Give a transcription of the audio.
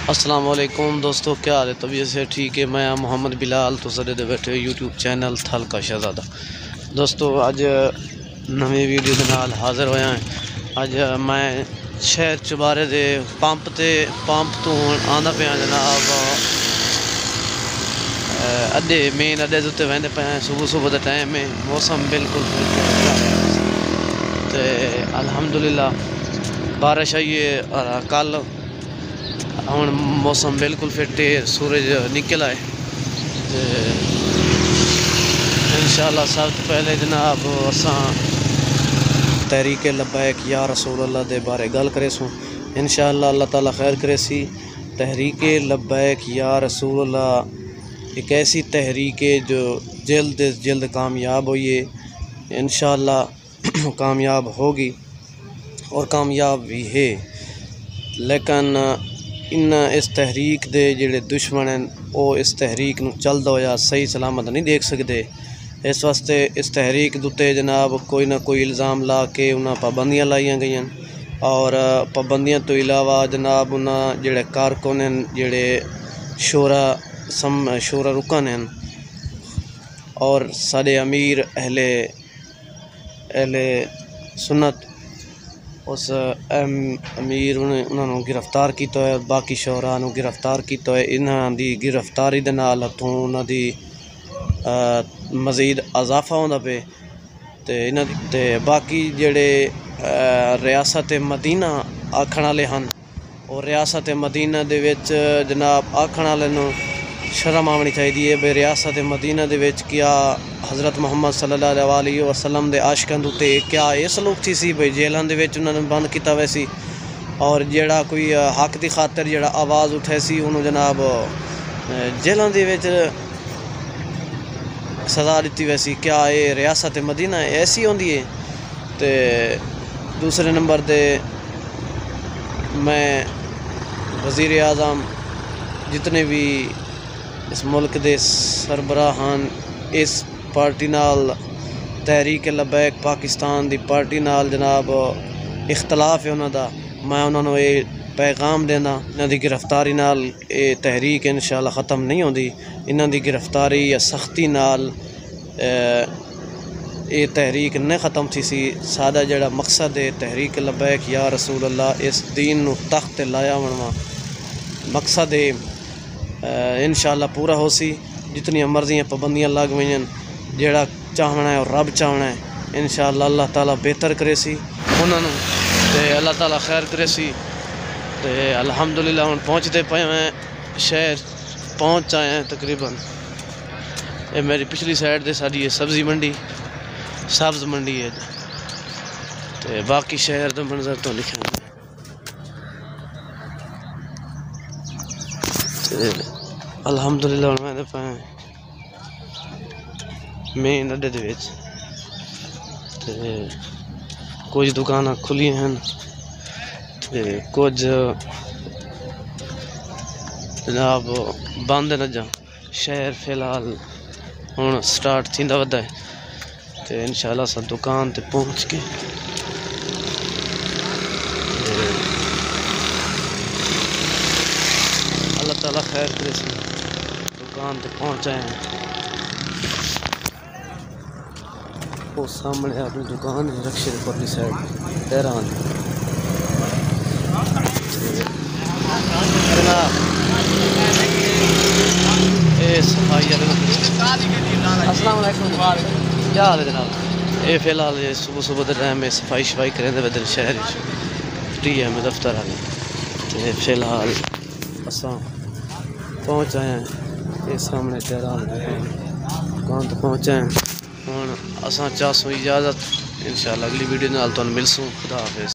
अस्सलाम वालेकुम दोस्तों, क्या हाल है? तबीयत से ठीक है? मैं मोहम्मद बिलाल तो सदे दे बैठे यूट्यूब चैनल थल का शहजादा। दोस्तों अज नवी वीडियो के नाल हाज़र होया है। अज मैं शहर चुबारे दे पंप तो आंदा पाया जनाब अड्डे मेन अड्डे उत्ते वहदे पे सुबह का टाइम है। मौसम बिल्कुल तो अल्हम्दुलिल्लाह बारिश आई है कल। हम मौसम बिल्कुल फिट है, सूरज निकल आए तो इंशाअल्लाह सब तो पहले जनाब असां तहरीक लब्बैक या रसूल अल्लाह दे बारे गल करे सूँ। इंशाअल्लाह अल्लाह ताला खैर करे सी। तहरीक लब्बैक या रसूल अल्लाह एक ऐसी तहरीक है जो जल्द कामयाब हुई है। इंशाअल्लाह कामयाब होगी और कामयाब भी है, लेकिन इस तहरीक दे जिहड़े दुश्मन हैं वो इस तहरीक नूं चलदा होया सही सलामत नहीं देख सकते। इस वास्ते इस तहरीक दुते जनाब कोई ना कोई इल्ज़ाम ला के उन्हें पाबंदियां लाइया गई और पाबंदियां तो इलावा जनाब उन्हें जिहड़े कारकुन हैं जिहड़े शोरा रुकन हैं और साडे अमीर अहले सुन्नत उस अमीर उन्होंने गिरफ्तार किया है, बाकी शोरा नूं गिरफ्तार किया है। इन्हां दी गिरफ्तारी दे नाल हथों उन्हां दी मज़ीद इजाफा होंदा पे ते इन्हां ते बाकी जिहड़े रियासत मदीना आखण वाले हैं और रियासत मदीना दे विच जनाब आखण वाले नूं शर्म आवनी चाहिए है। भाई रियासत मदीना दे विच क्या हज़रत मुहम्मद सल्लल्लाहु अलैहि वसल्लम दे आशिकां दे उत्ते क्या ये सलूक थी सी? भाई जेलों दे विच उन्होंने बंद किया वैसी और जिहड़ा कोई हक की खातर जिहड़ा आवाज़ उठे सी उन्होंने जनाब जेलों दे विच सज़ा दी वैसी। क्या ये रियासत मदीना ऐसी होंदी है? तो दूसरे नंबर दे मैं वज़ीर आज़म जितने भी इस मुल्क दे सरबराहान इस पार्टी नाल तहरीक लब्बैक पाकिस्तान दी पार्टी नाल जनाब इख्तलाफ है उन्हां दा, मैं उन्होंने ये पैगाम देना इन्हां दी गिरफ्तारी नाल ये तहरीक इंशाअल्लाह ख़त्म नहीं होंदी। इन्हां दी गिरफ्तारी या सख्ती नाल ये तहरीक नहीं ख़त्म थी सी। सादा जड़ा मकसद है तहरीक लब्बैक या रसूल अल्लाह इस दीन नूं तख्त लाया वणवा मकसद है इंशाअल्लाह पूरा हो सी। जितनी मर्जियाँ पाबंदियाँ लग गई जेड़ा चाहना है और रब चाहना है इंशाअल्लाह अल्लाह ताला बेहतर करे सी उन्होंने ते अल्लाह ताला खैर करे सी। तो अल्हम्दुलिल्लाह हम पहुँचते पे हैं शहर पहुँच आए हैं तकरीबन। ये मेरी पिछली साइड दे साड़ी है सब्ज़ी मंडी सब्ज़ मंडी है तो बाकी शहर का मंजर तो लिखा अल्हम्दुलिल्लाह मैं पे मेन अड्डे दे विच ते कुछ दुकान खुली हैं ते कुछ जनाब बंद न जा। शहर फिलहाल हुण स्टार्ट थींदा वदा है तो इंशाअल्लाह सब दुकान ते पहुँच के अल्लाह ताला खैर करे सी दुकान ते पहुँच आए हैं। वो सामने अपनी दुकान है रक्शे परली साइड तेहरान जनाब अस्सलाम वालेकुम। क्या हाल है जनाब? ये फिलहाल ये सुबह के टाइम में सफाई करें बदल शहर फ्री है मैं दफ्तर आने तो फिलहाल असा पहुँच आए हैं। ये सामने तेहरान दुकान तो पहुँचे हैं। हुण असा चाहसूँ इजाज़त इंशाअल्लाह अगली वीडियो नाल तुहानूं मिलसूँ। खुदा हाफिज़।